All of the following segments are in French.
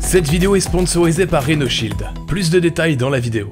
Cette vidéo est sponsorisée par RenoShield. Plus de détails dans la vidéo.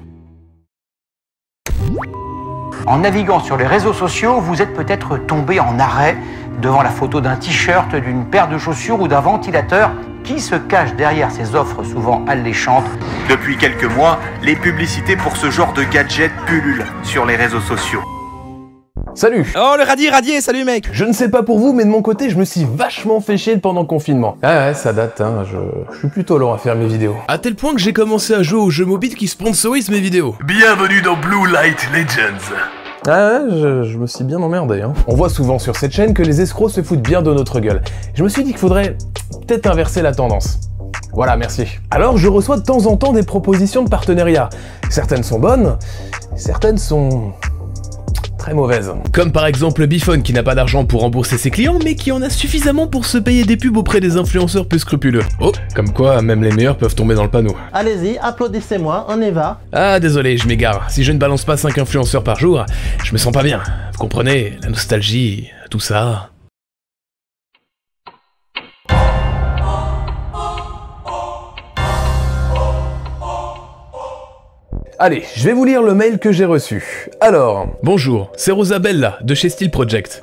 En naviguant sur les réseaux sociaux, vous êtes peut-être tombé en arrêt devant la photo d'un t-shirt, d'une paire de chaussures ou d'un ventilateur. Qui se cache derrière ces offres souvent alléchantes? Depuis quelques mois, les publicités pour ce genre de gadget pullulent sur les réseaux sociaux. Salut! Oh le radier, salut mec! Je ne sais pas pour vous, mais de mon côté, je me suis vachement fait chier pendant le confinement. Ah ouais, ça date, hein, je suis plutôt lent à faire mes vidéos. À tel point que j'ai commencé à jouer aux jeux mobiles qui sponsorisent mes vidéos. Bienvenue dans Blue Light Legends. Ah ouais, je me suis bien emmerdé, hein. On voit souvent sur cette chaîne que les escrocs se foutent bien de notre gueule. Je me suis dit qu'il faudrait peut-être inverser la tendance. Voilà, merci. Alors je reçois de temps en temps des propositions de partenariat. Certaines sont bonnes, certaines sont très mauvaises. Comme par exemple Bifone qui n'a pas d'argent pour rembourser ses clients, mais qui en a suffisamment pour se payer des pubs auprès des influenceurs plus scrupuleux. Oh, comme quoi même les meilleurs peuvent tomber dans le panneau. Allez-y, applaudissez-moi, on y va. Ah désolé, je m'égare. Si je ne balance pas 5 influenceurs par jour, je me sens pas bien. Vous comprenez, la nostalgie, tout ça... Allez, je vais vous lire le mail que j'ai reçu. Alors... Bonjour, c'est Rosabella, de chez Style Project.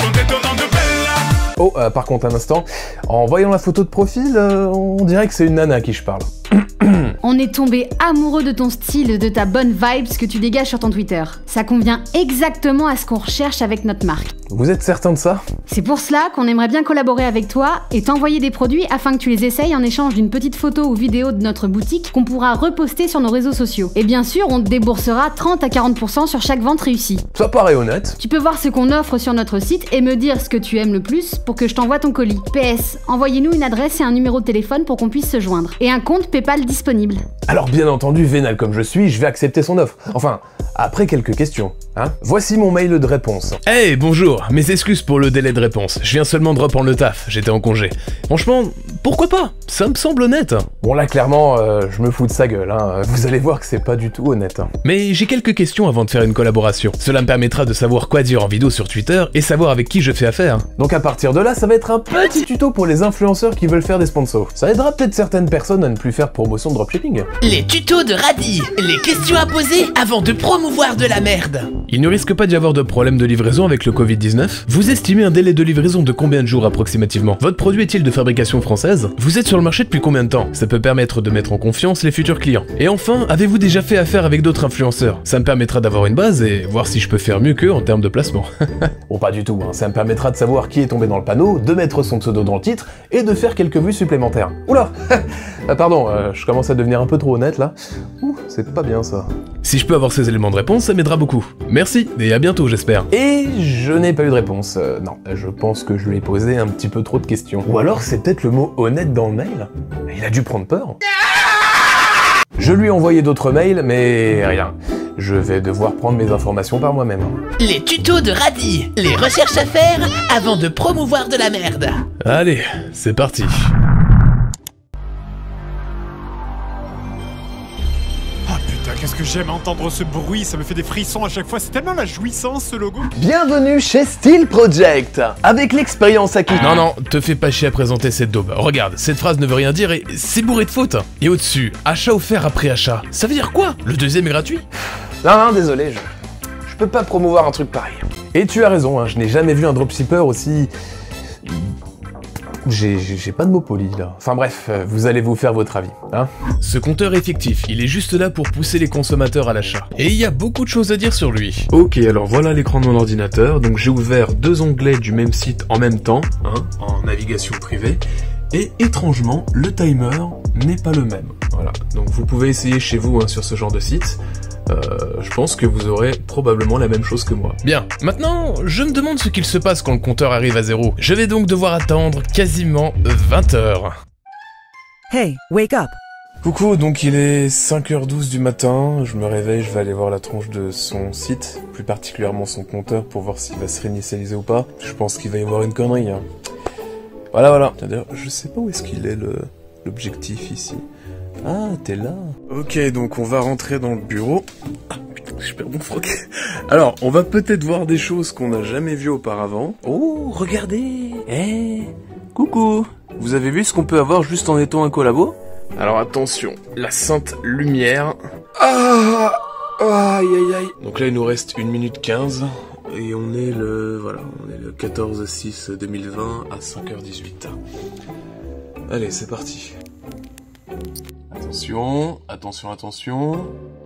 Oh, par contre, un instant. En voyant la photo de profil, on dirait que c'est une nana à qui je parle. On est tombé amoureux de ton style, de ta bonne vibes que tu dégages sur ton Twitter. Ça convient exactement à ce qu'on recherche avec notre marque. Vous êtes certain de ça? C'est pour cela qu'on aimerait bien collaborer avec toi et t'envoyer des produits afin que tu les essayes en échange d'une petite photo ou vidéo de notre boutique qu'on pourra reposter sur nos réseaux sociaux. Et bien sûr, on te déboursera 30 à 40% sur chaque vente réussie. Ça paraît honnête. Tu peux voir ce qu'on offre sur notre site et me dire ce que tu aimes le plus pour que je t'envoie ton colis. PS, envoyez-nous une adresse et un numéro de téléphone pour qu'on puisse se joindre. Et un compte PayPal disponible. Alors bien entendu, vénal comme je suis, je vais accepter son offre. Enfin, après quelques questions, hein. Voici mon mail de réponse. Hey, bonjour, mes excuses pour le délai de réponse. Je viens seulement de reprendre le taf, j'étais en congé. Franchement, pourquoi pas? Ça me semble honnête. Bon là, clairement, je me fous de sa gueule, hein. Vous allez voir que c'est pas du tout honnête. Mais j'ai quelques questions avant de faire une collaboration. Cela me permettra de savoir quoi dire en vidéo sur Twitter et savoir avec qui je fais affaire. Donc à partir de là, ça va être un petit tuto pour les influenceurs qui veulent faire des sponsors. Ça aidera peut-être certaines personnes à ne plus faire promotion de dropshipping. Les tutos de Radi, les questions à poser avant de promouvoir de la merde. Il ne risque pas d'y avoir de problème de livraison avec le Covid-19? Vous estimez un délai de livraison de combien de jours approximativement? Votre produit est-il de fabrication française? Vous êtes sur le marché depuis combien de temps? Ça peut permettre de mettre en confiance les futurs clients. Et enfin, avez-vous déjà fait affaire avec d'autres influenceurs? Ça me permettra d'avoir une base et voir si je peux faire mieux qu'eux en termes de placement. Bon, pas du tout, hein. Ça me permettra de savoir qui est tombé dans le panneau, de mettre son pseudo dans le titre et de faire quelques vues supplémentaires. Oula. Pardon, je commence à devenir un peu trop honnête là. Ouh, c'est pas bien ça. Si je peux avoir ces éléments de réponse, ça m'aidera beaucoup. Merci, et à bientôt j'espère. Et je n'ai pas eu de réponse. Non, je pense que je lui ai posé un petit peu trop de questions. Ou alors c'est peut-être le mot honnête dans le mail? Il a dû prendre peur. Je lui ai envoyé d'autres mails, mais rien. Je vais devoir prendre mes informations par moi-même. Les tutos de Radi, les recherches à faire avant de promouvoir de la merde. Allez, c'est parti. Qu'est-ce que j'aime entendre ce bruit, ça me fait des frissons à chaque fois, c'est tellement la jouissance ce logo. Bienvenue chez Style Project, avec l'expérience acquise. Non, te fais pas chier à présenter cette daube. Regarde, cette phrase ne veut rien dire et c'est bourré de fautes. Et au-dessus, achat offert après achat. Ça veut dire quoi? Le deuxième est gratuit? Non, désolé, je peux pas promouvoir un truc pareil. Et tu as raison, hein, je n'ai jamais vu un dropshipper aussi... J'ai pas de mots polis là. Enfin bref, vous allez vous faire votre avis, hein. Ce compteur est fictif, il est juste là pour pousser les consommateurs à l'achat. Et il y a beaucoup de choses à dire sur lui. Ok, alors voilà l'écran de mon ordinateur, donc j'ai ouvert 2 onglets du même site en même temps, hein, en navigation privée. Et étrangement, le timer n'est pas le même. Voilà, donc vous pouvez essayer chez vous hein, sur ce genre de site. Je pense que vous aurez probablement la même chose que moi. Bien, maintenant, je me demande ce qu'il se passe quand le compteur arrive à 0. Je vais donc devoir attendre quasiment 20 heures. Hey, wake up! Coucou, donc il est 5h12 du matin, je me réveille, je vais aller voir la tronche de son site, plus particulièrement son compteur, pour voir s'il va se réinitialiser ou pas. Je pense qu'il va y avoir une connerie, hein. Voilà. D'ailleurs, je sais pas où est-ce qu'il est l'objectif ici. Ah, t'es là. Ok, donc on va rentrer dans le bureau. Ah, putain, je perds mon froc. Alors, on va peut-être voir des choses qu'on n'a jamais vues auparavant. Oh, regardez. Coucou. Vous avez vu ce qu'on peut avoir juste en étant un collabo? Alors attention, la sainte lumière. Ah, aïe aïe aïe. Donc là il nous reste 1 minute 15 et on est le 14/6/2020 à 5h18. Allez, c'est parti. Attention, attention, attention.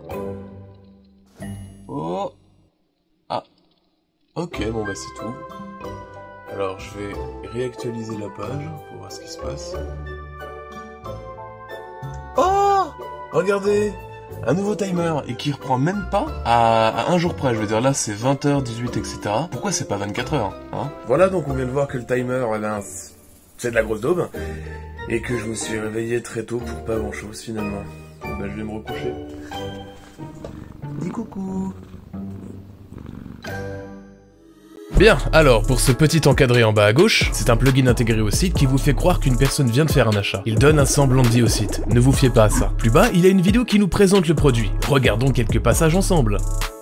Oh. Ah. Ok, bon bah c'est tout. Alors je vais réactualiser la page pour voir ce qui se passe. Oh! Regardez! Un nouveau timer, et qui reprend même pas à 1 jour près. Je veux dire, là c'est 20h, 18, etc. Pourquoi c'est pas 24h, hein? Voilà, donc on vient de voir que le timer, eh ben, c'est de la grosse daube. Et que je me suis réveillé très tôt pour pas grand chose finalement. Bah je vais me recoucher. Dis coucou! Bien, alors pour ce petit encadré en bas à gauche, c'est un plugin intégré au site qui vous fait croire qu'une personne vient de faire un achat. Il donne un semblant de vie au site, ne vous fiez pas à ça. Plus bas, il y a une vidéo qui nous présente le produit. Regardons quelques passages ensemble.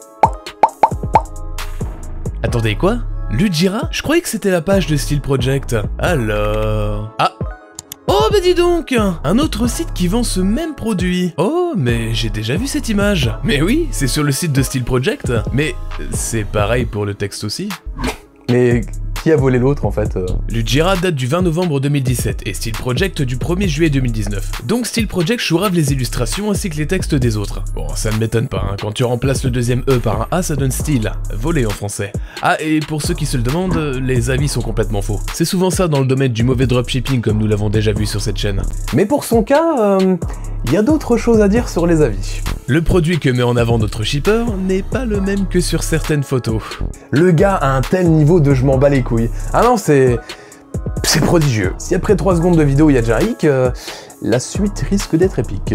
Attendez, quoi? Lujira? Je croyais que c'était la page de Steel Project. Alors... Ah! Oh bah dis donc! Un autre site qui vend ce même produit. Oh, mais j'ai déjà vu cette image. Mais oui, c'est sur le site de Steel Project. Mais c'est pareil pour le texte aussi. Mais qui a volé l'autre en fait? Lujira date du 20 novembre 2017 et Steel Project du 1er juillet 2019. Donc Steel Project chourave les illustrations ainsi que les textes des autres. Bon, ça ne m'étonne pas, hein. Quand tu remplaces le deuxième E par un A, ça donne style. Volé en français. Ah, et pour ceux qui se le demandent, les avis sont complètement faux. C'est souvent ça dans le domaine du mauvais dropshipping comme nous l'avons déjà vu sur cette chaîne. Mais pour son cas, il y a d'autres choses à dire sur les avis. Le produit que met en avant notre shipper n'est pas le même que sur certaines photos. Le gars a un tel niveau de je m'en bats les couilles. Ah non, c'est prodigieux. Si après 3 secondes de vidéo il y a déjà un hic, la suite risque d'être épique.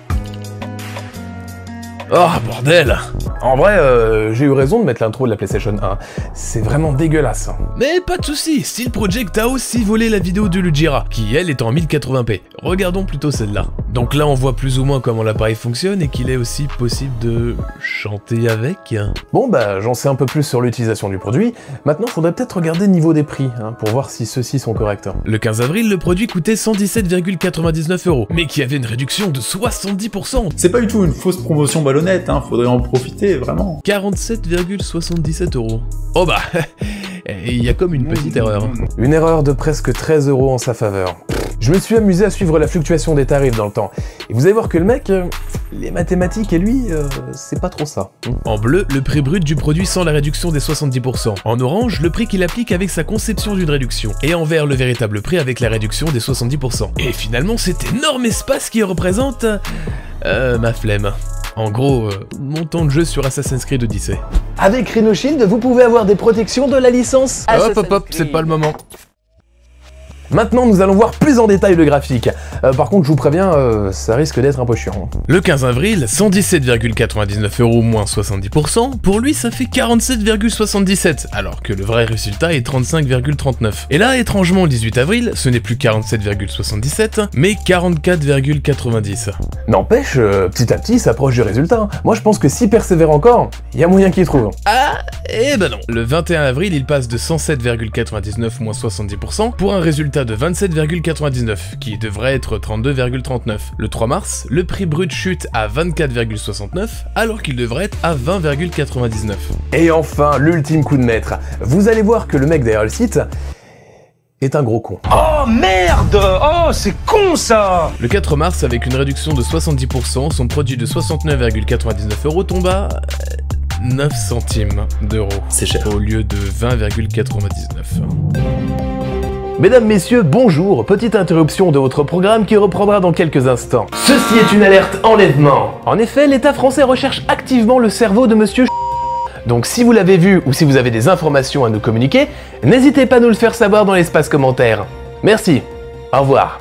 Oh bordel! En vrai, j'ai eu raison de mettre l'intro de la PlayStation 1. C'est vraiment dégueulasse. Mais pas de soucis, Steel Project a aussi volé la vidéo de Lujira, qui elle est en 1080p. Regardons plutôt celle-là. Donc là on voit plus ou moins comment l'appareil fonctionne et qu'il est aussi possible de chanter avec. Bon bah j'en sais un peu plus sur l'utilisation du produit. Maintenant faudrait peut-être regarder le niveau des prix, hein, pour voir si ceux-ci sont corrects. Le 15 avril, le produit coûtait 117,99 €, mais qui avait une réduction de 70%. C'est pas du tout une fausse promotion ballonnette, hein, faudrait en profiter, vraiment. 47,77 €. Oh bah, il y a comme une petite erreur. Une erreur de presque 13 € en sa faveur. Je me suis amusé à suivre la fluctuation des tarifs dans le temps. Et vous allez voir que le mec, les mathématiques et lui, c'est pas trop ça. En bleu, le prix brut du produit sans la réduction des 70%. En orange, le prix qu'il applique avec sa conception d'une réduction. Et en vert, le véritable prix avec la réduction des 70%. Et finalement, cet énorme espace qui représente... ma flemme. En gros, mon temps de jeu sur Assassin's Creed Odyssey. Avec Rhino Shield, vous pouvez avoir des protections de la licence. Hop, c'est pas le moment. Maintenant, nous allons voir plus en détail le graphique. Par contre, je vous préviens, ça risque d'être un peu chiant. Le 15 avril, 117,99 € moins 70%, pour lui ça fait 47,77, alors que le vrai résultat est 35,39. Et là, étrangement, le 18 avril, ce n'est plus 47,77, mais 44,90. N'empêche, petit à petit, il s'approche du résultat. Moi, je pense que s'il persévère encore, il y a moyen qu'il trouve. Ah, eh ben non. Le 21 avril, il passe de 107,99 moins 70% pour un résultat de 27,99, qui devrait être 32,39. Le 3 mars, le prix brut chute à 24,69, alors qu'il devrait être à 20,99. Et enfin, l'ultime coup de maître. Vous allez voir que le mec derrière le site est un gros con. Oh merde! Oh, c'est con ça! Le 4 mars, avec une réduction de 70%, son produit de 69,99 € tombe à 9 centimes d'euros. C'est cher. Au lieu de 20,99. Mesdames, messieurs, bonjour. Petite interruption de votre programme qui reprendra dans quelques instants. Ceci est une alerte enlèvement. En effet, l'État français recherche activement le cerveau de monsieur Donc si vous l'avez vu ou si vous avez des informations à nous communiquer, n'hésitez pas à nous le faire savoir dans l'espace commentaire. Merci. Au revoir.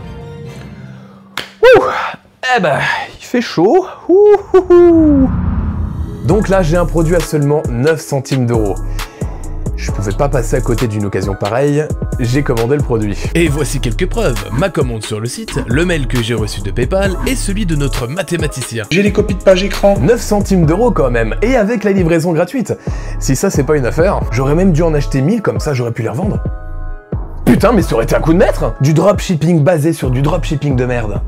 Ouh. Eh ben, il fait chaud. Ouh. Donc là, j'ai un produit à seulement 9 centimes d'euros. Je pouvais pas passer à côté d'une occasion pareille, j'ai commandé le produit. Et voici quelques preuves, ma commande sur le site, le mail que j'ai reçu de PayPal et celui de notre mathématicien. J'ai les copies de page écran. 9 centimes d'euros quand même, et avec la livraison gratuite. Si ça c'est pas une affaire, j'aurais même dû en acheter 1000, comme ça j'aurais pu les revendre. Putain, mais ça aurait été un coup de maître! Du dropshipping basé sur du dropshipping de merde.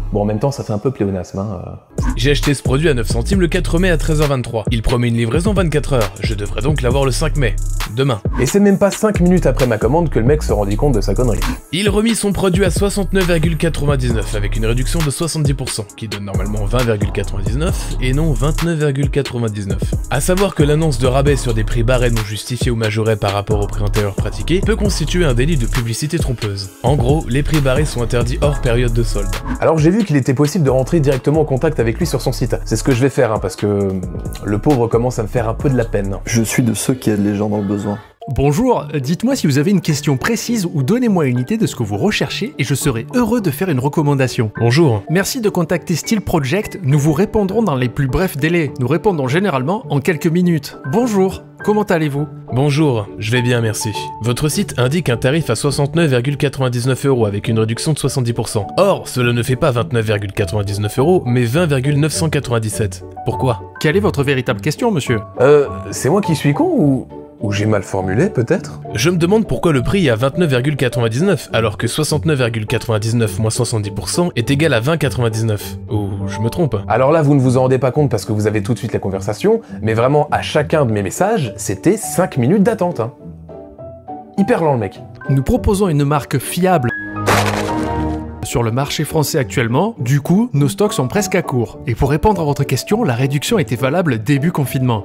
Bon, en même temps, ça fait un peu pléonasme, hein. J'ai acheté ce produit à 9 centimes le 4 mai à 13h23. Il promet une livraison 24 heures. Je devrais donc l'avoir le 5 mai. Demain. Et c'est même pas 5 minutes après ma commande que le mec se rendit compte de sa connerie. Il remit son produit à 69,99 avec une réduction de 70%, qui donne normalement 20,99 et non 29,99. À savoir que l'annonce de rabais sur des prix barrés non justifiés ou majorés par rapport au prix antérieur pratiqué peut constituer un délit de publicité trompeuse. En gros, les prix barrés sont interdits hors période de solde. Alors j'ai vu qu'il était possible de rentrer directement en contact avec lui sur son site. C'est ce que je vais faire, hein, parce que le pauvre commence à me faire un peu de la peine. Je suis de ceux qui aident les gens dans le besoin. Bonjour, dites-moi si vous avez une question précise ou donnez-moi une idée de ce que vous recherchez et je serai heureux de faire une recommandation. Bonjour. Merci de contacter Steel Project, nous vous répondrons dans les plus brefs délais. Nous répondons généralement en quelques minutes. Bonjour, comment allez-vous? Bonjour, je vais bien merci. Votre site indique un tarif à 69,99 € avec une réduction de 70%. Or, cela ne fait pas 29,99 € mais 20,997. Pourquoi? Quelle est votre véritable question, monsieur? C'est moi qui suis con ou j'ai mal formulé, peut-être? Je me demande pourquoi le prix est à 29,99 alors que 69,99 moins 70% est égal à 20,99. Ou je me trompe? Alors là, vous ne vous en rendez pas compte parce que vous avez tout de suite la conversation, mais vraiment, à chacun de mes messages, c'était 5 minutes d'attente. Hein. Hyper lent, le mec. Nous proposons une marque fiable sur le marché français actuellement, du coup, nos stocks sont presque à court. Et pour répondre à votre question, la réduction était valable début confinement.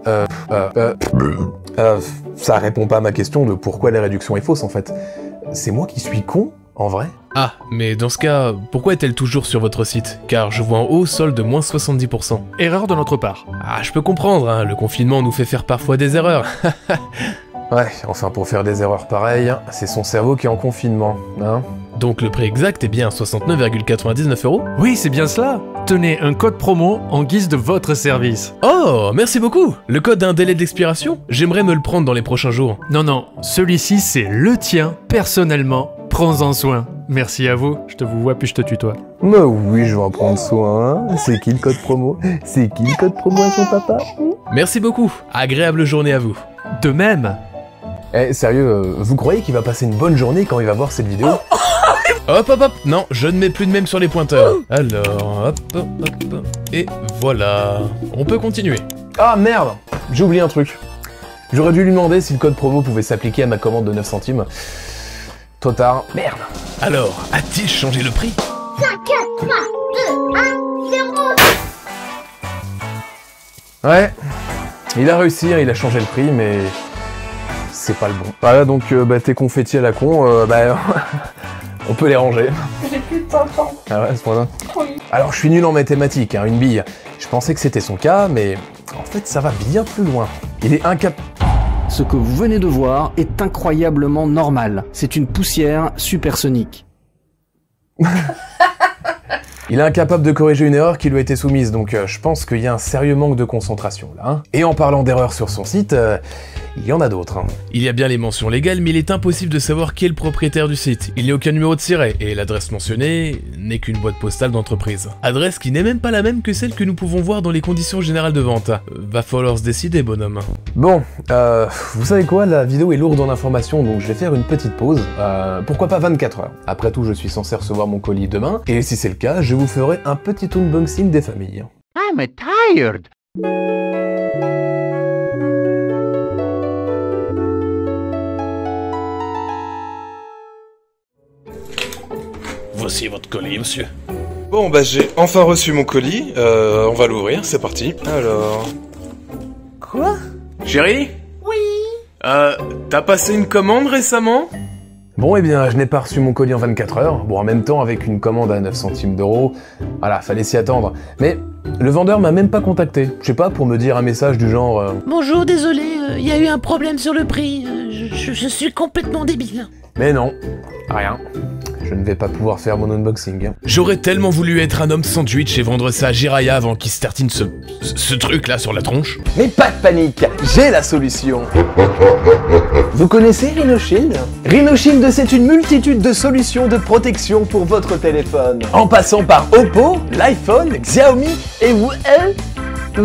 Ça répond pas à ma question de pourquoi la réduction est fausse en fait. C'est moi qui suis con, en vrai? Ah, mais dans ce cas, pourquoi est-elle toujours sur votre site? Car je vois en haut solde de moins 70%. Erreur de notre part. Ah, je peux comprendre, hein, le confinement nous fait faire parfois des erreurs. Ouais, enfin pour faire des erreurs pareilles, c'est son cerveau qui est en confinement, hein. Donc le prix exact est bien 69,99 €? Oui, c'est bien cela. Tenez un code promo en guise de votre service. Oh, merci beaucoup. Le code a un délai d'expiration? J'aimerais me le prendre dans les prochains jours. Non, celui-ci c'est le tien, personnellement. Prends-en soin. Merci à vous, je te vous vois puis je te tutoie. Mais oui, je vais en prendre soin. C'est qui le code promo? C'est qui le code promo à son papa? Merci beaucoup. Agréable journée à vous. De même. Eh, sérieux, vous croyez qu'il va passer une bonne journée quand il va voir cette vidéo? Hop, non, je ne mets plus de même sur les pointeurs. Alors, hop, et voilà. On peut continuer. Ah merde, j'ai oublié un truc. J'aurais dû lui demander si le code promo pouvait s'appliquer à ma commande de 9 centimes. Trop tard, merde. Alors, a-t-il changé le prix? 5, 4, 3, 2, 1, 0. Ouais, il a réussi, il a changé le prix, mais c'est pas le bon. Voilà, donc tes confettis à la con, on peut les ranger. J'ai plus de temps. Ah ouais, à ce point-là? Oui. Alors je suis nul en mathématiques, hein, une bille. Je pensais que c'était son cas, mais en fait ça va bien plus loin. Il est incapable... Ce que vous venez de voir est incroyablement normal. C'est une poussière supersonique. Il est incapable de corriger une erreur qui lui a été soumise, donc je pense qu'il y a un sérieux manque de concentration là. Hein. Et en parlant d'erreurs sur son site, il y en a d'autres. Hein. Il y a bien les mentions légales, mais il est impossible de savoir qui est le propriétaire du site. Il n'y a aucun numéro de siret, et l'adresse mentionnée n'est qu'une boîte postale d'entreprise. Adresse qui n'est même pas la même que celle que nous pouvons voir dans les conditions générales de vente. Va falloir se décider, bonhomme. Bon, vous savez quoi, la vidéo est lourde en informations, donc je vais faire une petite pause. Pourquoi pas 24 heures? Après tout, je suis censé recevoir mon colis demain, et si c'est le cas, je vous ferai un petit unboxing des familles. I'm tired. Voici votre colis, monsieur. Bon, bah j'ai enfin reçu mon colis, on va l'ouvrir, c'est parti. Alors... Quoi? Chérie? Oui. T'as passé une commande récemment? Bon, eh bien, je n'ai pas reçu mon colis en 24 heures. Bon, en même temps, avec une commande à 9 centimes d'euros, voilà, fallait s'y attendre. Mais le vendeur m'a même pas contacté. Je sais pas, pour me dire un message du genre... Bonjour, désolé, il y a eu un problème sur le prix. Je suis complètement débile. Mais non, rien. Je ne vais pas pouvoir faire mon unboxing. J'aurais tellement voulu être un homme sandwich et vendre ça à Jiraya avant qu'il se tartine ce truc là sur la tronche. Mais pas de panique, j'ai la solution. Vous connaissez RhinoShield? RhinoShield, c'est une multitude de solutions de protection pour votre téléphone. En passant par Oppo, l'iPhone, Xiaomi et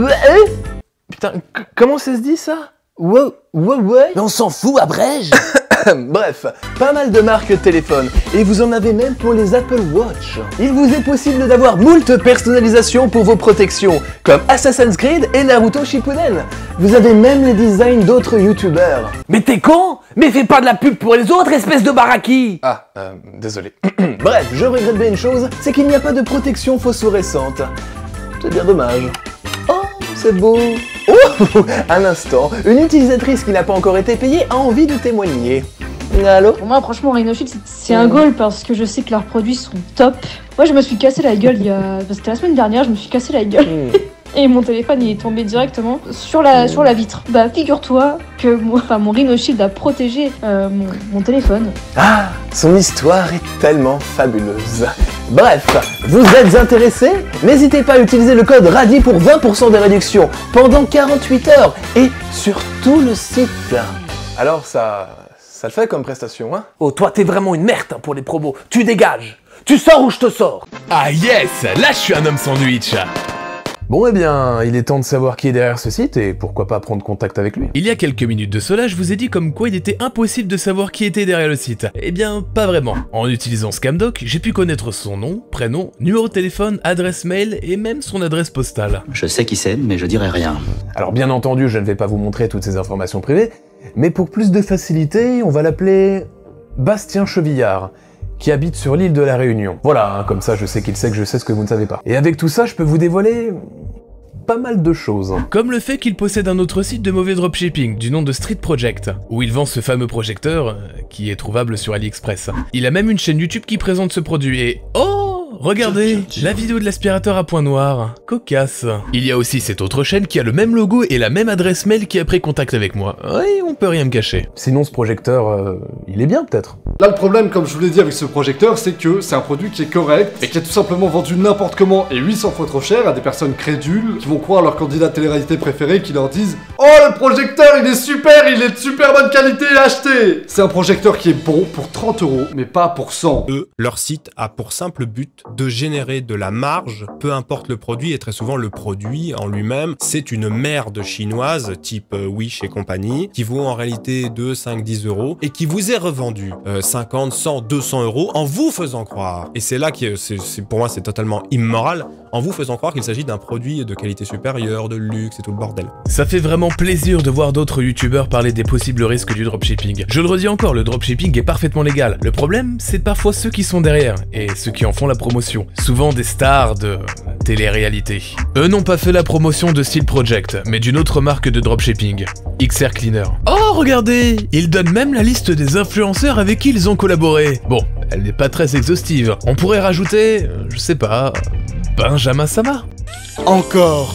Putain, comment ça se dit ça? Ouais. Mais on s'en fout, abrège. Bref, pas mal de marques de téléphone, et vous en avez même pour les Apple Watch. Il vous est possible d'avoir moult personnalisations pour vos protections, comme Assassin's Creed et Naruto Shippuden. Vous avez même les designs d'autres youtubeurs. Mais t'es con? Mais fais pas de la pub pour les autres, espèce de baraki! Ah, désolé. Bref, je regrette bien une chose, c'est qu'il n'y a pas de protection phosphorescente. C'est bien dommage. Oh, c'est beau. Oh, un instant, une utilisatrice qui n'a pas encore été payée a envie de témoigner. Allô? Pour moi, franchement, Rhinoshield, c'est un goal parce que je sais que leurs produits sont top. Moi, je me suis cassé la gueule c'était la semaine dernière, je me suis cassé la gueule. Et mon téléphone il est tombé directement sur la vitre. Bah figure-toi que mon Rhinoshield a protégé mon téléphone. Ah, son histoire est tellement fabuleuse. Bref, vous êtes intéressé? N'hésitez pas à utiliser le code RADI pour 20% de réduction pendant 48 heures et sur tout le site. Alors ça le fait comme prestation, hein? Oh, toi t'es vraiment une merde pour les promos. Tu dégages. Tu sors ou je te sors. Ah yes, là je suis un homme sandwich. Bon eh bien, il est temps de savoir qui est derrière ce site et pourquoi pas prendre contact avec lui. Il y a quelques minutes de cela, je vous ai dit comme quoi il était impossible de savoir qui était derrière le site. Eh bien, pas vraiment. En utilisant Scamdoc, j'ai pu connaître son nom, prénom, numéro de téléphone, adresse mail et même son adresse postale. Je sais qui c'est, mais je dirai rien. Alors bien entendu, je ne vais pas vous montrer toutes ces informations privées, mais pour plus de facilité, on va l'appeler Bastien Chevillard, qui habite sur l'île de la Réunion. Voilà, hein, comme ça je sais qu'il sait que je sais ce que vous ne savez pas. Et avec tout ça, je peux vous dévoiler pas mal de choses. Comme le fait qu'il possède un autre site de mauvais dropshipping du nom de Street Project, où il vend ce fameux projecteur qui est trouvable sur AliExpress. Il a même une chaîne YouTube qui présente ce produit et... Oh! Regardez, la vidéo de l'aspirateur à point noir. Cocasse. Il y a aussi cette autre chaîne qui a le même logo et la même adresse mail qui a pris contact avec moi. Oui, on peut rien me cacher. Sinon ce projecteur, il est bien peut-être. Là le problème, comme je vous l'ai dit avec ce projecteur, c'est que c'est un produit qui est correct et qui est tout simplement vendu n'importe comment et 800 fois trop cher à des personnes crédules qui vont croire leur candidat de télé-réalité préféré qui leur disent « Oh le projecteur il est de super bonne qualité, achetez !» C'est un projecteur qui est bon pour 30 €, mais pas pour 100. Leur site a pour simple but de générer de la marge, peu importe le produit, et très souvent le produit en lui-même, c'est une merde chinoise, type Wish et compagnie, qui vaut en réalité 2, 5, 10 € et qui vous est revendu 50, 100, 200 € en vous faisant croire, et c'est là que pour moi c'est totalement immoral, en vous faisant croire qu'il s'agit d'un produit de qualité supérieure, de luxe et tout le bordel. Ça fait vraiment plaisir de voir d'autres youtubeurs parler des possibles risques du dropshipping. Je le redis encore, le dropshipping est parfaitement légal. Le problème, c'est parfois ceux qui sont derrière, et ceux qui en font la promotion. Souvent des stars de télé-réalité. Eux n'ont pas fait la promotion de Street Project, mais d'une autre marque de dropshipping, XR Cleaner. Oh, regardez! Ils donnent même la liste des influenceurs avec qui ils ont collaboré. Bon, elle n'est pas très exhaustive. On pourrait rajouter, je sais pas, Benjamin Sama. Encore.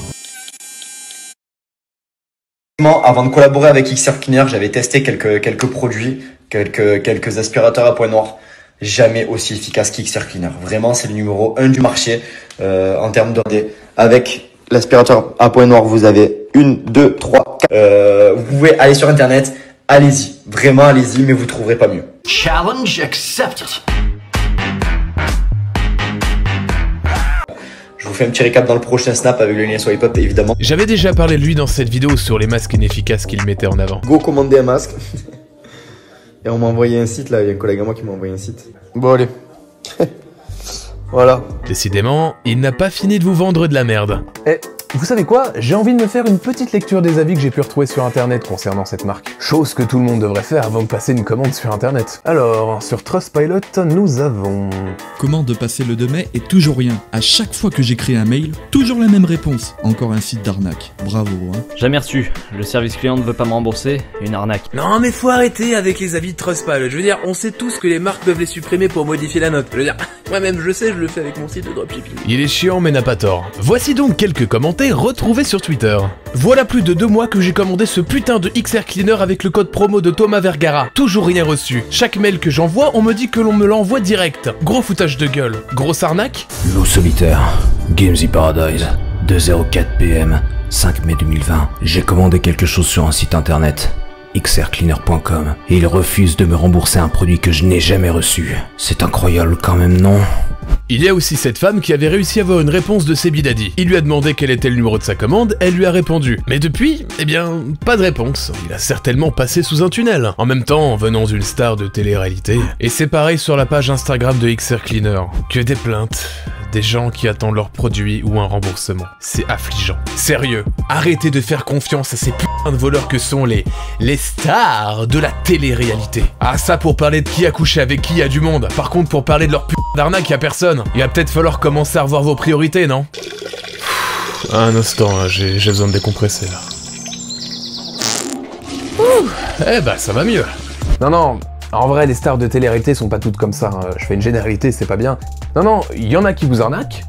Avant de collaborer avec XR Cleaner, j'avais testé quelques produits, quelques aspirateurs à point noir. Jamais aussi efficace qu'XR Cleaner. Vraiment, c'est le numéro 1 du marché en termes d'ordre. Avec l'aspirateur à point noir, vous avez 1, 2, 3, 4. Vous pouvez aller sur internet, allez-y. Vraiment, allez-y, mais vous trouverez pas mieux. Challenge accepted. Je vous fais un petit récap dans le prochain snap avec le lien swipe up, évidemment. J'avais déjà parlé de lui dans cette vidéo sur les masques inefficaces qu'il mettait en avant. Go commander un masque. Et on m'a envoyé un site là, il y a un collègue à moi qui m'a envoyé un site. Bon allez. Voilà. Décidément, il n'a pas fini de vous vendre de la merde. Eh, vous savez quoi? J'ai envie de me faire une petite lecture des avis que j'ai pu retrouver sur internet concernant cette marque. Chose que tout le monde devrait faire avant de passer une commande sur internet. Alors, sur Trustpilot, nous avons... Comment de passer le 2 mai et toujours rien. À chaque fois que j'écris un mail, toujours la même réponse. Encore un site d'arnaque. Bravo, hein. Jamais reçu. Le service client ne veut pas me rembourser. Une arnaque. Non mais faut arrêter avec les avis de Trustpilot. Je veux dire, on sait tous que les marques peuvent les supprimer pour modifier la note. Je veux dire, moi-même je sais, je le fais avec mon site de dropshipping. Il est chiant mais n'a pas tort. Voici donc quelques commentaires retrouvés sur Twitter. Voilà plus de 2 mois que j'ai commandé ce putain de XR Cleaner avec le code promo de Thomas Vergara. Toujours rien reçu. Chaque mail que j'envoie, on me dit que l'on me l'envoie direct. Gros foutage de gueule. Grosse arnaque. Loup solitaire. Gamesy Paradise. 2:04 PM. 5 mai 2020. J'ai commandé quelque chose sur un site internet. xrcleaner.com. Et il refuse de me rembourser un produit que je n'ai jamais reçu. C'est incroyable quand même, non? Il y a aussi cette femme qui avait réussi à avoir une réponse de Sebidadi. Il lui a demandé quel était le numéro de sa commande, elle lui a répondu. Mais depuis, eh bien, pas de réponse. Il a certainement passé sous un tunnel. En même temps, venant d'une star de télé-réalité. Et c'est pareil sur la page Instagram de XR Cleaner. Que des plaintes. Des gens qui attendent leurs produits ou un remboursement. C'est affligeant. Sérieux, arrêtez de faire confiance à ces putains de voleurs que sont les stars de la télé-réalité. Ah ça pour parler de qui a couché avec qui, il y a du monde. Par contre pour parler de leur putain d'arnaque, y a personne. Il va peut-être falloir commencer à revoir vos priorités, non? Un instant, hein, j'ai besoin de décompresser là. Eh bah ça va mieux. Non, en vrai les stars de télé-réalité sont pas toutes comme ça, hein. Je fais une généralité, c'est pas bien. Non, il y en a qui vous arnaquent.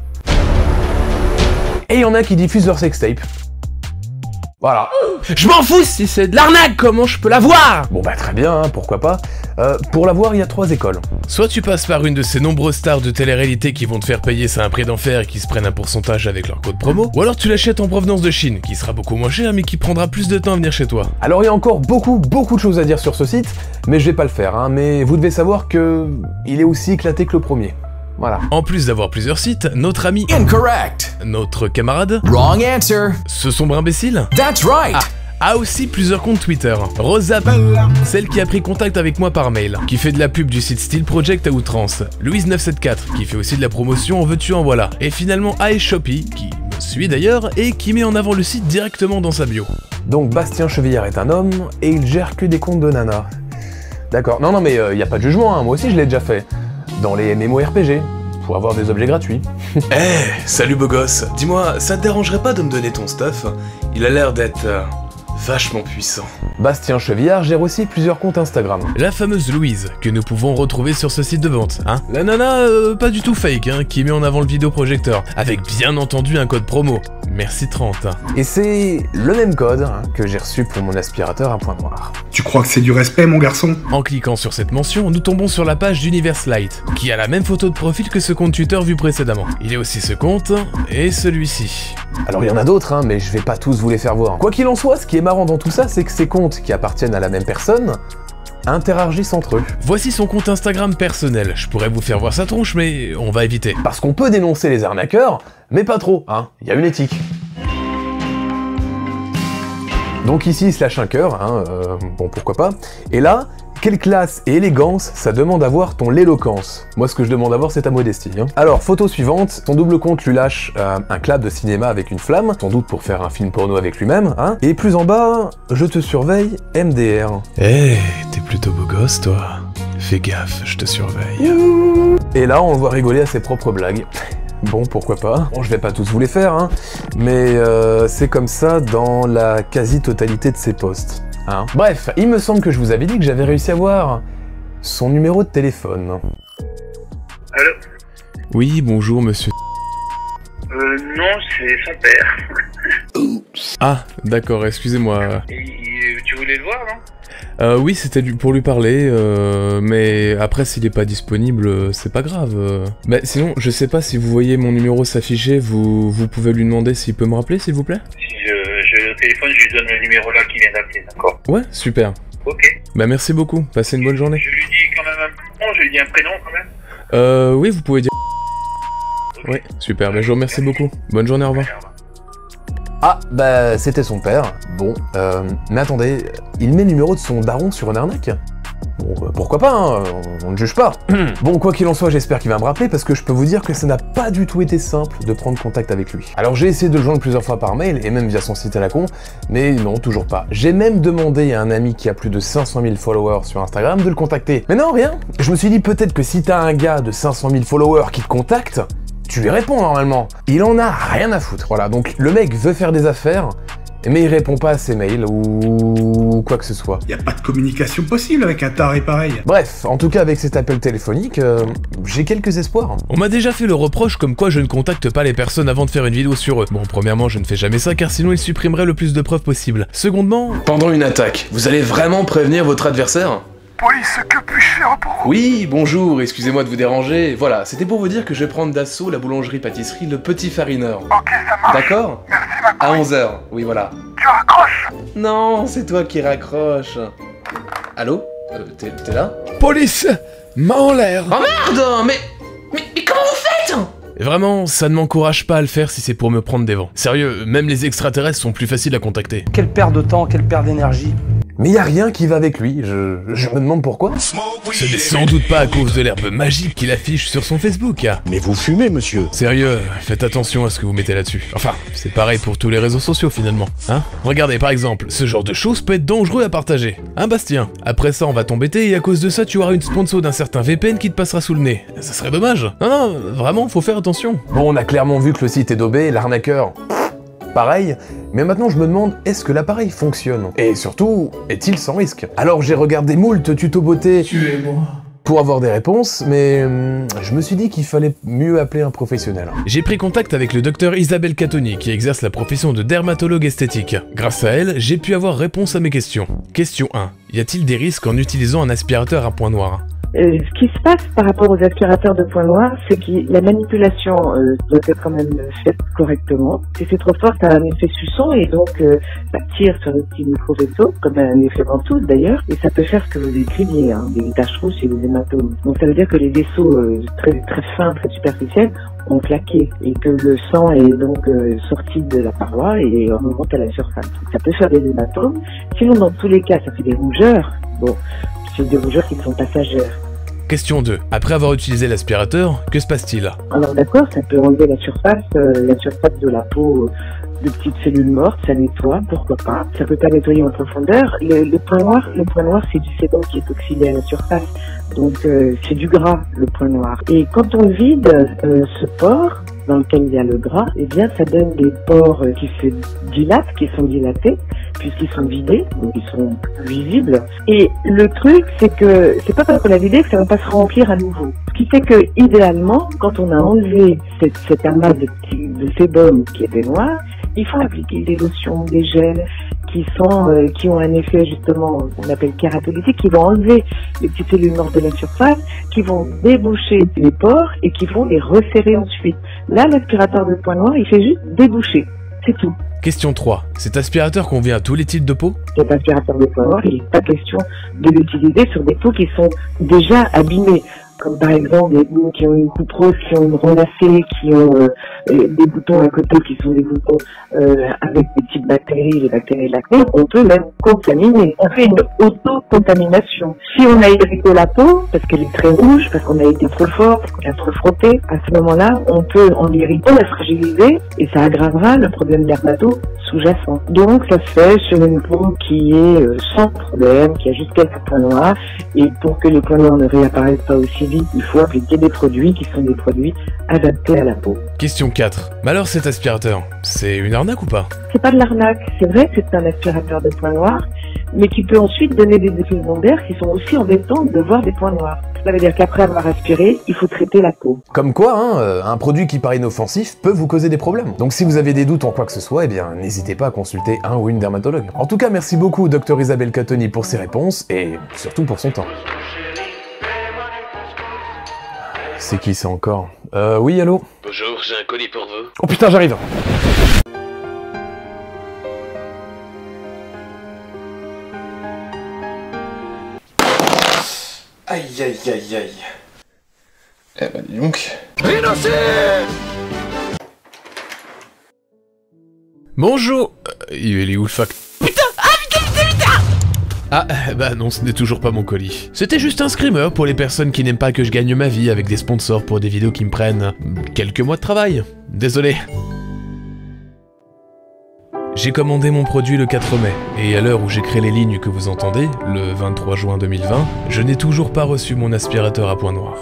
Et il y en a qui diffusent leur sextape. Voilà. Je m'en fous si c'est de l'arnaque, comment je peux la voir? Bon bah très bien, hein, pourquoi pas. Pour la voir, il y a 3 écoles. Soit tu passes par une de ces nombreuses stars de télé-réalité qui vont te faire payer ça un prix d'enfer et qui se prennent un pourcentage avec leur code promo, ou alors tu l'achètes en provenance de Chine, qui sera beaucoup moins cher mais qui prendra plus de temps à venir chez toi. Alors il y a encore beaucoup de choses à dire sur ce site, mais je vais pas le faire, hein, mais vous devez savoir que il est aussi éclaté que le premier. Voilà. En plus d'avoir plusieurs sites, notre ami Incorrect. Notre camarade Wrong answer. Ce sombre imbécile That's right. A aussi plusieurs comptes Twitter. Rosa, celle qui a pris contact avec moi par mail, qui fait de la pub du site Steel Project à outrance. Louise974, qui fait aussi de la promotion en veux-tu en voilà. Et finalement Aeshoppy, qui me suit d'ailleurs, et qui met en avant le site directement dans sa bio. Donc Bastien Chevillard est un homme, et il gère que des comptes de nana. D'accord, non mais y a pas de jugement, hein. Moi aussi je l'ai déjà fait. Dans les MMORPG, pour avoir des objets gratuits. Salut beau gosse. Dis-moi, ça te dérangerait pas de me donner ton stuff? Il a l'air d'être... vachement puissant. Bastien Chevillard gère aussi plusieurs comptes Instagram. La fameuse Louise, que nous pouvons retrouver sur ce site de vente, hein. La nana, pas du tout fake, hein, qui met en avant le vidéoprojecteur, avec bien entendu un code promo. Merci 30. Et c'est le même code, hein, que j'ai reçu pour mon aspirateur à point noir. Tu crois que c'est du respect, mon garçon? En cliquant sur cette mention, nous tombons sur la page d'Universe Light, qui a la même photo de profil que ce compte Twitter vu précédemment. Il y a aussi ce compte, et celui-ci. Alors il y en a d'autres, hein, mais je vais pas tous vous les faire voir. Quoi qu'il en soit, ce qui est marrant dans tout ça, c'est que ces comptes qui appartiennent à la même personne interagissent entre eux. Voici son compte Instagram personnel. Je pourrais vous faire voir sa tronche, mais on va éviter. Parce qu'on peut dénoncer les arnaqueurs, mais pas trop, hein. Il y a une éthique. Donc ici, il se lâche un cœur, hein, bon pourquoi pas. Et là, quelle classe et élégance, ça demande à voir ton l'éloquence. Moi, ce que je demande à voir, c'est ta modestie. Hein. Alors, photo suivante, son double compte lui lâche un clap de cinéma avec une flamme, sans doute pour faire un film porno avec lui-même, hein. Et plus en bas, je te surveille, MDR. T'es plutôt beau gosse, toi. Fais gaffe, je te surveille. Et là, on le voit rigoler à ses propres blagues. Bon, pourquoi pas. Bon, je vais pas tous vous les faire, hein, mais c'est comme ça dans la quasi-totalité de ses posts. Hein. Bref, il me semble que je vous avais dit que j'avais réussi à voir son numéro de téléphone. Allô? Oui, bonjour, monsieur. Non, c'est son père. Ah, d'accord, excusez-moi. Tu voulais le voir, non? Oui, c'était pour lui parler, mais après, s'il est pas disponible, c'est pas grave. Bah, sinon, je sais pas si vous voyez mon numéro s'afficher, vous pouvez lui demander s'il peut me rappeler, s'il vous plaît? Si je le téléphone, je lui donne le numéro là qui vient d'appeler, d'accord? Ouais, super. Ok. Bah, merci beaucoup, passez une bonne journée. Je lui dis quand même un nom, je lui dis un prénom quand même? Oui, vous pouvez dire... Okay. Ouais, super, bah, je vous remercie beaucoup. Bonne journée, au revoir. Ah, bah c'était son père. Bon, mais attendez, il met le numéro de son daron sur une arnaque? Bon, pourquoi pas, hein, on ne juge pas. Bon, quoi qu'il en soit, j'espère qu'il va me rappeler, parce que je peux vous dire que ça n'a pas du tout été simple de prendre contact avec lui. Alors j'ai essayé de le joindre plusieurs fois par mail, et même via son site à la con, mais non, toujours pas. J'ai même demandé à un ami qui a plus de 500 000 followers sur Instagram de le contacter. Mais non, rien. Je me suis dit peut-être que si t'as un gars de 500 000 followers qui te contacte, tu lui réponds normalement. Il en a rien à foutre. Voilà, donc le mec veut faire des affaires, mais il répond pas à ses mails ou quoi que ce soit. Y a pas de communication possible avec un taré pareil. Bref, en tout cas avec cet appel téléphonique, j'ai quelques espoirs. On m'a déjà fait le reproche comme quoi je ne contacte pas les personnes avant de faire une vidéo sur eux. Bon, premièrement, je ne fais jamais ça car sinon ils supprimeraient le plus de preuves possible. Secondement... Pendant une attaque, vous allez vraiment prévenir votre adversaire ? Police, que puis-je faire pour vous? Oui, bonjour, excusez-moi de vous déranger. Voilà, c'était pour vous dire que je vais prendre d'assaut la boulangerie-pâtisserie Le Petit Farineur. Ok, ça marche. D'accord? Merci, ma couille. À 11h, oui, voilà. Tu raccroches? Non, c'est toi qui raccroche. Allô? T'es là? Police! Main en l'air! Oh merde! Mais comment vous Et vraiment, ça ne m'encourage pas à le faire si c'est pour me prendre des vents. Sérieux, même les extraterrestres sont plus faciles à contacter. Quelle perte de temps, quelle perte d'énergie. Mais y a rien qui va avec lui, je me demande pourquoi. Ce n'est sans doute pas à cause de l'herbe magique qu'il affiche sur son Facebook. Mais vous fumez, monsieur. Sérieux, faites attention à ce que vous mettez là-dessus. Enfin, c'est pareil pour tous les réseaux sociaux finalement. Hein? Regardez par exemple, ce genre de choses peut être dangereux à partager. Hein Bastien? Après ça on va t'embêter et à cause de ça tu auras une sponsor d'un certain VPN qui te passera sous le nez. Ça serait dommage. Non, vraiment, faut faire attention. Bon, on a clairement vu que le site est daubé, l'arnaqueur... pareil, mais maintenant je me demande, est-ce que l'appareil fonctionne? Et surtout, est-il sans risque? Alors j'ai regardé moult tuto beauté pour avoir des réponses, mais je me suis dit qu'il fallait mieux appeler un professionnel. J'ai pris contact avec le docteur Isabelle Catoni, qui exerce la profession de dermatologue esthétique. Grâce à elle, j'ai pu avoir réponse à mes questions. Question 1. Y a-t-il des risques en utilisant un aspirateur à point noir? Ce qui se passe par rapport aux aspirateurs de point noir, c'est que la manipulation doit être quand même faite correctement. Si c'est trop fort, ça a un effet suçant et donc ça tire sur le petit micro-vaisseau, comme un effet ventouse d'ailleurs, et ça peut faire ce que vous écriviez, hein, des taches rouges et des hématomes. Donc ça veut dire que les vaisseaux très fins, très superficiels ont claqué et que le sang est donc sorti de la paroi et remonte à la surface. Ça peut faire des hématomes. Sinon, dans tous les cas, ça fait des rougeurs. Bon, c'est des rougeurs qui sont passagères. Question 2. Après avoir utilisé l'aspirateur, que se passe-t-il? Alors d'accord, ça peut enlever la surface de la peau de petites cellules mortes, ça nettoie, pourquoi pas. Ça peut pas nettoyer en profondeur. Le point noir, c'est du sébum qui est oxydé à la surface. Donc c'est du gras, le point noir. Et quand on vide ce pore dans lequel il y a le gras, eh bien ça donne des pores qui se dilatent, qui sont dilatés, puisqu'ils sont vidés, donc ils sont visibles. Et le truc, c'est que c'est pas parce qu'on a vidé que ça va pas se remplir à nouveau. Ce qui fait que, idéalement, quand on a enlevé cet amas de sébum qui était noir, il faut appliquer des lotions, des gels qui ont un effet justement, on appelle kératolytique, qui vont enlever les petites cellules mortes de la surface, qui vont déboucher les pores et qui vont les resserrer ensuite. Là, l'aspirateur de point noir, il fait juste déboucher. C'est tout. Question 3. Cet aspirateur convient à tous les types de peaux? Cet aspirateur de point noir, il n'est pas question de l'utiliser sur des peaux qui sont déjà abîmées. Comme par exemple des peaux qui ont une coupe rose, qui ont une relacée, qui ont des boutons à côté qui sont des boutons avec des petites bactéries, les bactéries de l'acné, on peut même contaminer. On fait une auto-contamination. Si on a irrité la peau, parce qu'elle est très rouge, parce qu'on a été trop fort, parce qu'on a trop frotté, à ce moment-là, on peut, en l'irritant, la fragiliser et ça aggravera le problème dermato sous-jacent. Donc ça se fait sur une peau qui est sans problème, qui a juste quelques points noirs, et pour que les points noirs ne réapparaissent pas aussi vite, il faut appliquer des produits qui sont des produits adaptés à la peau. Question 4. Mais alors cet aspirateur, c'est une arnaque ou pas? C'est pas de l'arnaque, c'est vrai que c'est un aspirateur de points noirs, mais qui peut ensuite donner des effets secondaires qui sont aussi embêtants de voir des points noirs. Ça veut dire qu'après avoir aspiré, il faut traiter la peau. Comme quoi, hein, un produit qui paraît inoffensif peut vous causer des problèmes. Donc si vous avez des doutes en quoi que ce soit, eh bien n'hésitez pas à consulter un ou une dermatologue. En tout cas, merci beaucoup Dr Isabelle Catoni pour ses réponses et surtout pour son temps. C'est qui ça encore? Oui, allô? Bonjour, j'ai un colis pour vous. Oh putain, j'arrive! Aïe aïe aïe aïe. Eh ben dis donc. Bonjour. Il est où le fac? Putain! Ah putain! Ah, bah non, ce n'est toujours pas mon colis. C'était juste un screamer pour les personnes qui n'aiment pas que je gagne ma vie avec des sponsors pour des vidéos qui me prennent quelques mois de travail. Désolé. J'ai commandé mon produit le 4 mai, et à l'heure où j'écris les lignes que vous entendez, le 23 juin 2020, je n'ai toujours pas reçu mon aspirateur à point noir.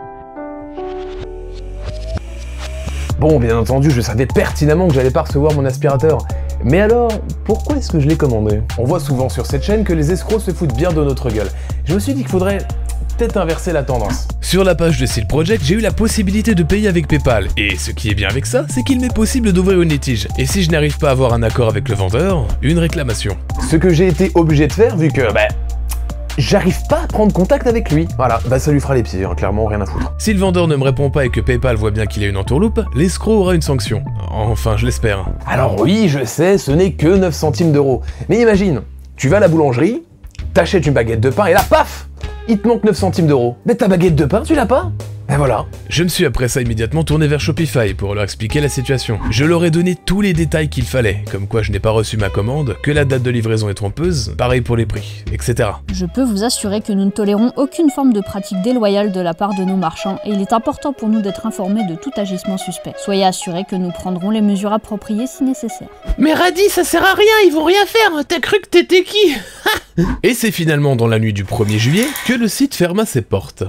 Bon, bien entendu, je savais pertinemment que j'allais pas recevoir mon aspirateur. Mais alors, pourquoi est-ce que je l'ai commandé? On voit souvent sur cette chaîne que les escrocs se foutent bien de notre gueule. Je me suis dit qu'il faudrait peut-être inverser la tendance. Sur la page de Seal Project, j'ai eu la possibilité de payer avec PayPal, et ce qui est bien avec ça, c'est qu'il m'est possible d'ouvrir une litige. Et si je n'arrive pas à avoir un accord avec le vendeur, une réclamation. Ce que j'ai été obligé de faire, vu que, j'arrive pas à prendre contact avec lui. Voilà, ça lui fera les pieds, hein, clairement, rien à foutre. Si le vendeur ne me répond pas et que PayPal voit bien qu'il y a une entourloupe, l'escroc aura une sanction. Enfin, je l'espère. Alors oui, je sais, ce n'est que 9 centimes d'euros. Mais imagine, tu vas à la boulangerie, t'achètes une baguette de pain et là, paf! Il te manque 9 centimes d'euros. Mais ta baguette de pain, tu l'as pas? Et voilà. Je me suis après ça immédiatement tourné vers Shopify pour leur expliquer la situation. Je leur ai donné tous les détails qu'il fallait, comme quoi je n'ai pas reçu ma commande, que la date de livraison est trompeuse, pareil pour les prix, etc. Je peux vous assurer que nous ne tolérons aucune forme de pratique déloyale de la part de nos marchands et il est important pour nous d'être informés de tout agissement suspect. Soyez assurés que nous prendrons les mesures appropriées si nécessaire. Mais Radi, ça sert à rien, ils vont rien faire, t'as cru que t'étais qui? Et c'est finalement dans la nuit du 1er juillet que le site ferma ses portes.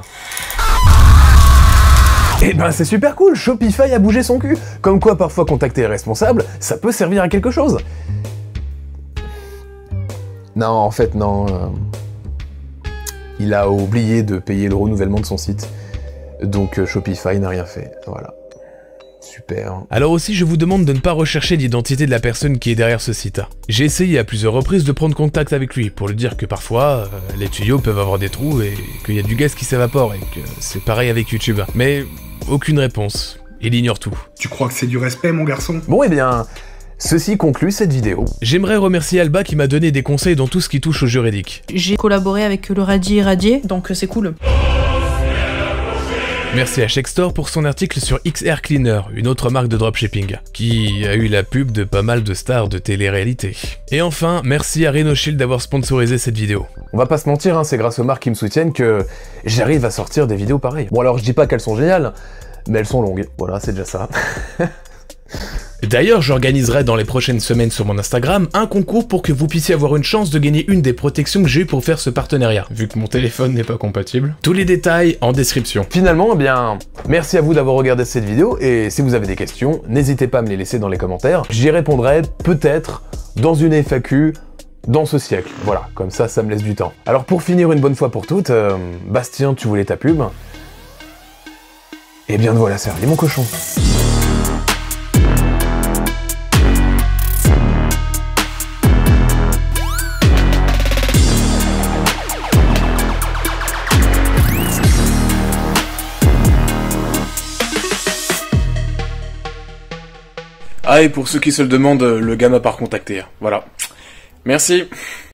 Eh ben c'est super cool, Shopify a bougé son cul. Comme quoi parfois contacter les responsables, ça peut servir à quelque chose. Non, en fait non. Il a oublié de payer le renouvellement de son site. Donc Shopify n'a rien fait, voilà. Super. Alors aussi, je vous demande de ne pas rechercher l'identité de la personne qui est derrière ce site. J'ai essayé à plusieurs reprises de prendre contact avec lui pour lui dire que parfois, les tuyaux peuvent avoir des trous et qu'il y a du gaz qui s'évapore et que c'est pareil avec YouTube. Mais aucune réponse. Il ignore tout. Tu crois que c'est du respect, mon garçon? Bon, eh bien, ceci conclut cette vidéo. J'aimerais remercier Alba qui m'a donné des conseils dans tout ce qui touche au juridique. J'ai collaboré avec le Radi et Radier, donc c'est cool. Merci à Shextor pour son article sur XR Cleaner, une autre marque de dropshipping, qui a eu la pub de pas mal de stars de télé-réalité. Et enfin, merci à Rhinoshield d'avoir sponsorisé cette vidéo. On va pas se mentir, hein, c'est grâce aux marques qui me soutiennent que j'arrive à sortir des vidéos pareilles. Bon alors je dis pas qu'elles sont géniales, mais elles sont longues, voilà, c'est déjà ça. D'ailleurs, j'organiserai dans les prochaines semaines sur mon Instagram un concours pour que vous puissiez avoir une chance de gagner une des protections que j'ai eu pour faire ce partenariat, vu que mon téléphone n'est pas compatible. Tous les détails en description. Finalement, eh bien, merci à vous d'avoir regardé cette vidéo, et si vous avez des questions, n'hésitez pas à me les laisser dans les commentaires. J'y répondrai peut-être dans une FAQ dans ce siècle. Voilà, comme ça me laisse du temps. Alors pour finir une bonne fois pour toutes, Bastien, tu voulais ta pub? Eh bien voilà servi mon cochon. Ah, et pour ceux qui se le demandent, le gars m'a pas recontacté. Voilà. Merci.